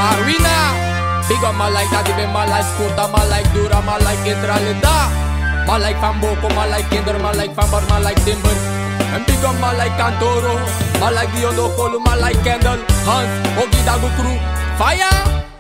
Marina. Big up man like that, even man like Scooter, man like Dura, man like Etralita, man like Famboko, man like Kinder, man like Fambar, man like Timber. And big up man like Cantoro, man like Diodokolu, man like Kendall, Hans, Ogidagu crew, fire!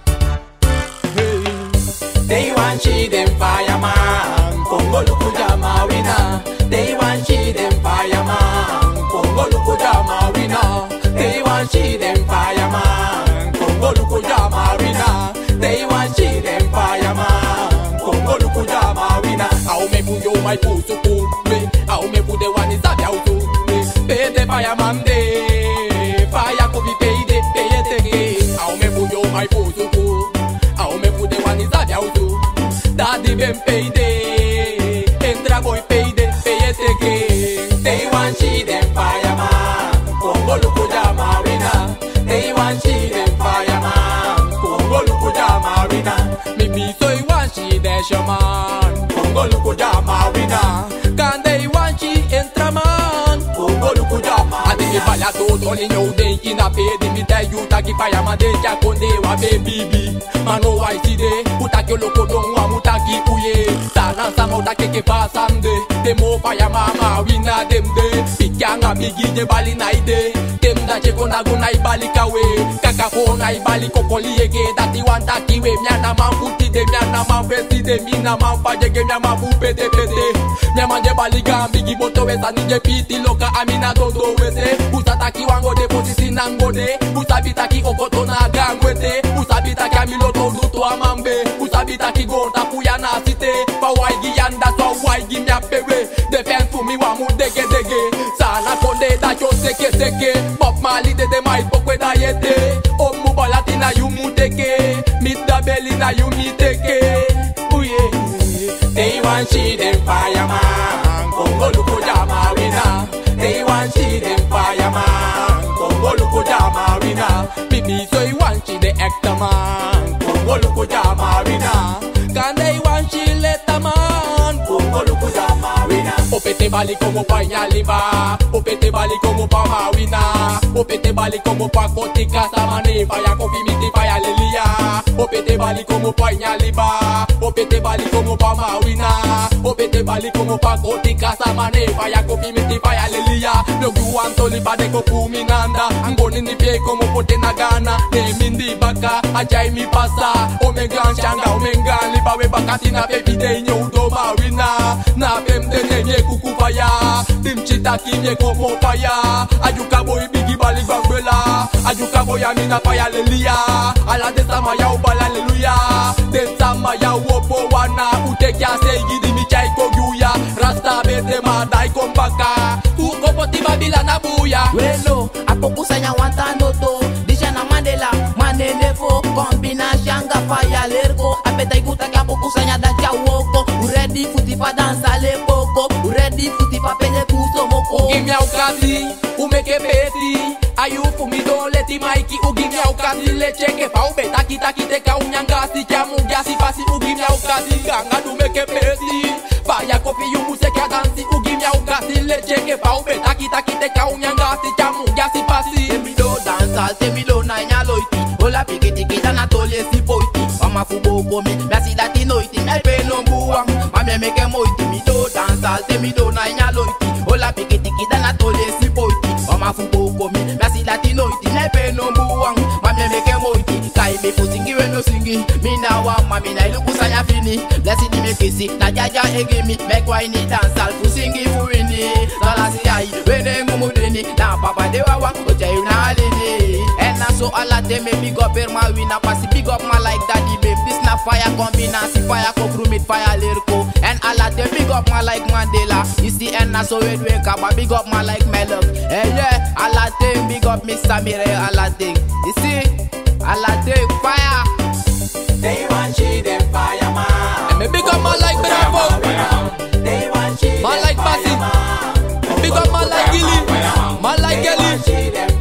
Hey. They want she them fireman, Congo Lukuja Marina. They want she them fireman, Congo Lukuja Marina. They want she them fireman, Congo Lukuja Marina. They want she them fireman, Congo Lukuja Marina. How me put you my pussy cool me? How me put the one is a out to me? Pay the fireman day, fire could be paid, pay it again. How me put you my pussy cool? How me put the one is a out to? Daddy ben pay day, entra boy pay it again. They want she them fireman, Congo Lukuja Marina. They want she them fireman, Congo Lukuja Marina. Me be so you want she dash your man, Congo Lukuja Marina. can they want she entra man? Congo Lukuja Marina. I think if I had to only know they in a pay, they me tell you that if I am a day, Jack on day, wa baby. Man, no why see they, utaki loko don't wa mutaki uye. Sana sama utaki ke pasande, they mo fire mama, we na them day. Pikanga bigi je bali na ide, them da cheko na go na ibali kawe. Kaka po na ibali kokoli ege, dati wanta kiwe, miana mambuti de, miana mamfesi de, mina mamfaje ge, miana mambupe de pete. Miana je bali gambigi boto wesa nije piti loka amina dodo wese. Usataki wango de posisi nango de, usabitaki okoto na gangwete, usabitaki amiloto duto amambe, usabitaki gonta kuya na site. Pa waigi yanda so waigi mya pewe, defense for me wa mu dege dege. Sana konde da yo seke seke, Bob Marley de mai pokwe da yete. Omu balati na yu mu teke, mit da belly na yu mi teke. Uye. They want she them fireman, Congo Lukuja Marina. They want she them fireman, Congo Lukuja Marina. Bibi so you want she the actor man, Congo Lukuja Marina. can they want she later man? Congo Lukuja Marina. Opete bali como pa Nyaliba, opete bali como pa Mawina, opete bali como pa Kotika Samane, faya kofi miti faya lelia. Opete bali como pa Nyaliba, opete bali como pa Mawina, opete bali como pa Kotika Samane, faya kofi miti faya lelia. No you want to live de kopu minanda, angoni ni pie como pote na gana, ne mindi baka, ajay mi pasa, omengan shanga, omengan liba we bakati na baby de nyodo Mawina, na pemde ne kuku faya, dim chitaki nye komo faya. Ajuka boy bigi bali bambela, ajuka boy amina faya lelia. Ala de sama ya ubala leluya, de sama ya wopo wana. Ute kya se gidi mi chai koguya, rasta bete madai kombaka. Uko poti babila na buya. Welo, apokusanya wantanoto, Dishana Mandela, manelefo, kombina shanga faya lerko, apeta ikuta kya pokusanya da chawoko, uredi futi pa dansa le poko, uredi futi pa penye kuso moko. Give me a ukasi, umeke peti. Ayu fumi don leti maiki, give me a ukasi leche ke pa ube taki taki teka unyangasi jamu gasi pasi. Give me a ukasi ganga du meke peti. Faya kofi yu museke a dansi. Give me a ukasi leche ke pa ube taki taki teka unyangasi jamu gasi pasi. Temido dansa, temido na nyaloiti, ola pikiti kita na tole si poiti. Mama fubo komi, merci dati noiti, melpe no buang, mame meke moiti. Mido dansa, temido na nyaloiti, ola pikiti kita na tole si poiti. Mama fubo komi, merci dati noiti, melpe no buang, mame meke moiti. Kai me putingi we no singi, mina wa mami na iluku sanya fini. Blessed di me kisi, na jaja egimi, make wine dansa, fusingi fuini. Sala si ai, wene ngumudini, na papa de wawa, oja na alini. And na so ala de me big up my winner, pasi big up my like daddy babe. This na fire combination, fire kokru mit fire lyrical. And ala de big up my like Mandela. You see and na so we kaba big up my like Melok. Hey yeah, ala de big up Mr. Mire, ala de. You see, ala de fire. They want she them fireman. And me big up my like Bravo. They want she My them like Passy. fireman. Big up my like Gilly, my like They want Gelly. she them